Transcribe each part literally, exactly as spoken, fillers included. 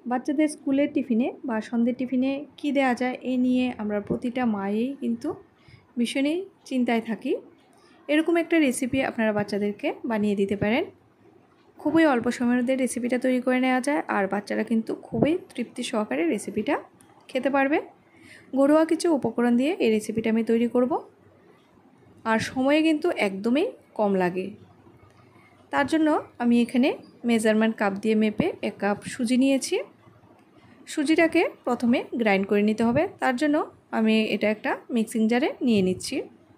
বাচ্চাদের স্কুলের টিফিনে বা সন্ধ্যের টিফিনে কী দেওয়া যায় এই নিয়ে আমরা প্রতিটা মায়েই কিন্তু ভীষণই চিন্তায় থাকি। এরকম একটা রেসিপি আপনারা বাচ্চাদেরকে বানিয়ে দিতে পারেন। খুবই অল্প সময়ের মধ্যে রেসিপিটা তৈরি করে নেওয়া যায় আর বাচ্চারা কিন্তু খুবই তৃপ্তি সহকারে রেসিপিটা খেতে পারবে। ঘরোয়া কিছু উপকরণ দিয়ে এই রেসিপিটা আমি তৈরি করব আর সময়ে কিন্তু একদমই কম লাগে। তার জন্য আমি এখানে মেজারমেন্ট কাপ দিয়ে মেপে এক কাপ সুজি নিয়েছি। সুজিটাকে প্রথমে গ্রাইন্ড করে নিতে হবে, তার জন্য আমি এটা একটা মিক্সিং জারে নিয়ে নিচ্ছি।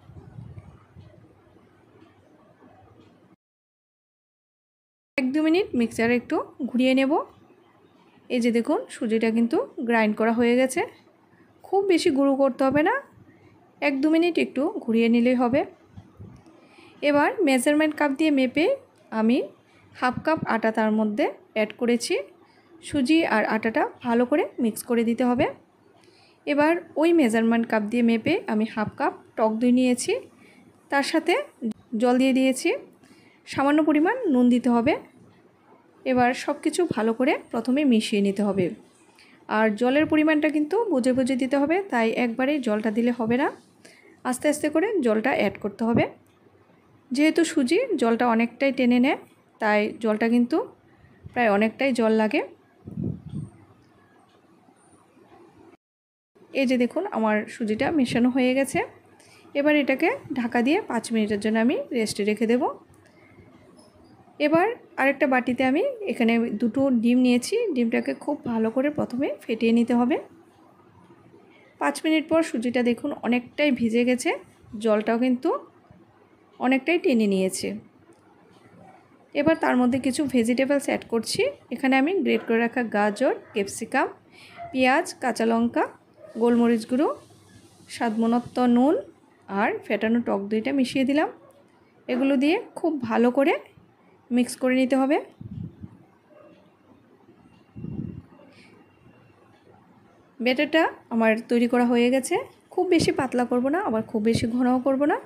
এক দু মিনিট মিক্সচারে একটু ঘুরিয়ে নেব। এই যে দেখুন সুজিটা কিন্তু গ্রাইন্ড করা হয়ে গেছে। খুব বেশি গুঁড়ো করতে হবে না, এক দু মিনিট একটু ঘুরিয়ে নিলেই হবে। এবার মেজারমেন্ট কাপ দিয়ে মেপে আমি হাফ কাপ আটা তার মধ্যে অ্যাড করেছি। সুজি আর আটাটা ভালো করে মিক্স করে দিতে হবে। এবার ওই মেজারমেন্ট কাপ দিয়ে মেপে আমি হাফ কাপ টক দই নিয়েছি, তার সাথে জল দিয়ে দিয়েছি, সামান্য পরিমাণ নুন দিতে হবে। এবার সব কিছু ভালো করে প্রথমে মিশিয়ে নিতে হবে আর জলের পরিমাণটা কিন্তু বুঝে বুঝে দিতে হবে, তাই একবারে জলটা দিলে হবে না, আস্তে আস্তে করে জলটা অ্যাড করতে হবে। যেহেতু সুজি জলটা অনেকটাই টেনে নেয় তাই জলটা কিন্তু প্রায় অনেকটাই জল লাগে। এই যে দেখুন আমার সুজিটা মেশানো হয়ে গেছে। এবার এটাকে ঢাকা দিয়ে পাঁচ মিনিটের জন্য আমি রেস্টে রেখে দেব। এবার আরেকটা বাটিতে আমি এখানে দুটো ডিম নিয়েছি, ডিমটাকে খুব ভালো করে প্রথমে ফেটিয়ে নিতে হবে। পাঁচ মিনিট পর সুজিটা দেখুন অনেকটাই ভিজে গেছে, জলটাও কিন্তু অনেকটাই টেনে নিয়েছে। এবার তার মধ্যে কিছু ভেজিটেবলস অ্যাড করছি। এখানে আমি গ্রেট করে রাখা গাজর, ক্যাপসিকাম, পেঁয়াজ, কাঁচা লঙ্কা, গোলমরিচ গুঁড়ো, স্বাদমতো নুন আর ফেটানো টক দইটা মিশিয়ে দিলাম। এগুলো দিয়ে খুব ভালো করে মিক্স করে নিতে হবে। ব্যাটারটা আমার তৈরি করা হয়ে গেছে। খুব বেশি পাতলা করব না, আবার খুব বেশি ঘনও করব না।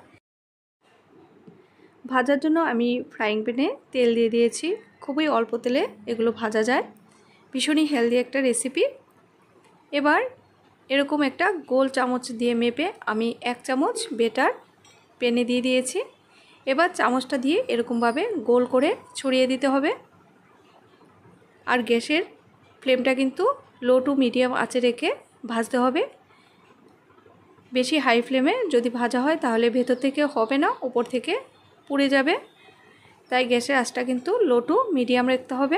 ভাজার জন্য আমি ফ্রাইং প্যানে তেল দিয়ে দিয়েছি। খুবই অল্প তেলে এগুলো ভাজা যায়, ভীষণই হেলদি একটা রেসিপি। এবার এরকম একটা গোল চামচ দিয়ে মেপে আমি এক চামচ বেটার প্যানে দিয়ে দিয়েছি। এবার চামচটা দিয়ে এরকমভাবে গোল করে ছড়িয়ে দিতে হবে আর গ্যাসের ফ্লেমটা কিন্তু লো টু মিডিয়াম আঁচে রেখে ভাজতে হবে। বেশি হাই ফ্লেমে যদি ভাজা হয় তাহলে ভেতর থেকে হবে না, উপর থেকে পুড়ে যাবে, তাই গ্যাসের আঁচটা কিন্তু লো টু মিডিয়াম রাখতে হবে।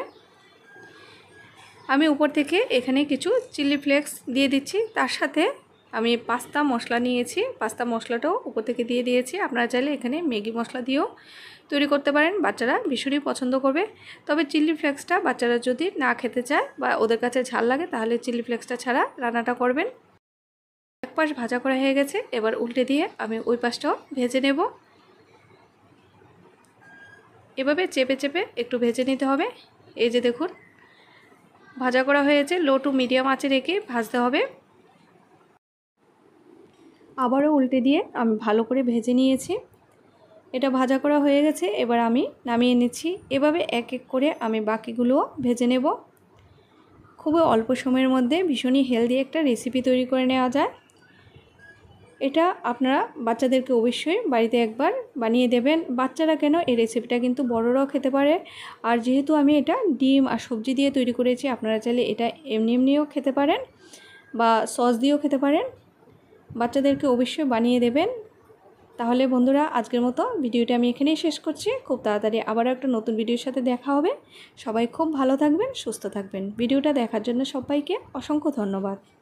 আমি উপর থেকে এখানে কিছু চিলি ফ্লেক্স দিয়ে দিচ্ছি, তার সাথে আমি পাস্তা মশলা নিয়েছি, পাস্তা মশলাটাও উপর থেকে দিয়ে দিয়েছি। আপনারা চাইলে এখানে ম্যাগি মশলা দিয়েও তৈরি করতে পারেন, বাচ্চারা ভীষণই পছন্দ করবে। তবে চিলি ফ্লেক্সটা বাচ্চারা যদি না খেতে চায় বা ওদের কাছে ঝাল লাগে তাহলে চিলি ফ্লেক্সটা ছাড়া রান্নাটা করবেন। এক পাশ ভাজা করা হয়ে গেছে, এবার উল্টে দিয়ে আমি ওই পাশটাও ভেজে নেব। এভাবে চেপে চেপে একটু ভেজে নিতে হবে। এই যে দেখুন ভাজা করা হয়েছে, লো টু মিডিয়াম আঁচে রেখে ভাজতে হবে। আবারও উল্টে দিয়ে আমি ভালো করে ভেজে নিয়েছি। এটা ভাজা করা হয়ে গেছে, এবার আমি নামিয়ে নিচ্ছি। এভাবে এক এক করে আমি বাকিগুলোও ভেজে নেব। খুবই অল্প সময়ের মধ্যে ভীষণই হেলদি একটা রেসিপি তৈরি করে নেওয়া যায়। এটা আপনারা বাচ্চাদেরকে অবশ্যই বাড়িতে একবার বানিয়ে দেবেন। বাচ্চারা কেন, এই রেসিপিটা কিন্তু বড়রাও খেতে পারে। আর যেহেতু আমি এটা ডিম আর সবজি দিয়ে তৈরি করেছি, আপনারা চাইলে এটা এমনি এমনিও খেতে পারেন বা সস দিয়েও খেতে পারেন। বাচ্চাদেরকে অবশ্যই বানিয়ে দেবেন। তাহলে বন্ধুরা আজকের মতো ভিডিওটা আমি এখানেই শেষ করছি। খুব তাড়াতাড়ি আবারও একটা নতুন ভিডিওর সাথে দেখা হবে। সবাই খুব ভালো থাকবেন, সুস্থ থাকবেন। ভিডিওটা দেখার জন্য সবাইকে অসংখ্য ধন্যবাদ।